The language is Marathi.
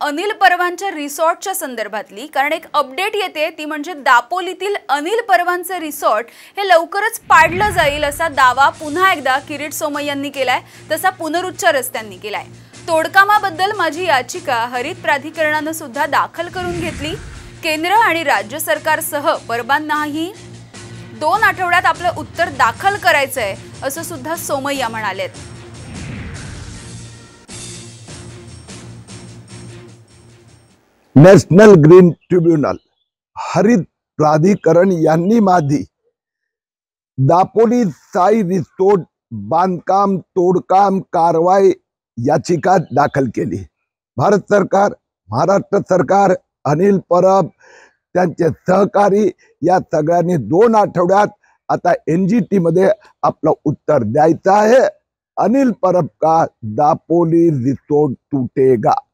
अनिल परवांच्या रिसॉर्टच्या संदर्भातली, कारण एक अपडेट येते ती म्हणजे दापोलीतील अनिल परवांचे रिसॉर्ट हे लवकरच पाडलं जाईल असा दावा पुन्हा एकदा किरीट सोमय्यांनी केलाय, तसा पुनरुच्चारच त्यांनी केलाय। तोडकामाबद्दल माझी याचिका हरित प्राधिकरणाने सुद्धा दाखल करून घेतली। केंद्र आणि राज्य सरकारसह परबांनाही 2 आठवड्यात आपलं उत्तर दाखल करायचंय असं सुद्धा सोमय्या म्हणालेत। नॅशनल ग्रीन ट्रिब्युनल हरित प्राधिकरण यांनी माझी दापोली साई रिसोर्ट बांधकाम तोडकाम कारवाई याचिका दाखल केली। भारत सरकार, महाराष्ट्र सरकार, अनिल परब त्यांचे सहकारी या सगळ्यांनी 2 आठवड्यात आता NGT मध्ये आपलं उत्तर द्यायचं आहे। अनिल परब का दापोली रिसोर्ट टूटेगा।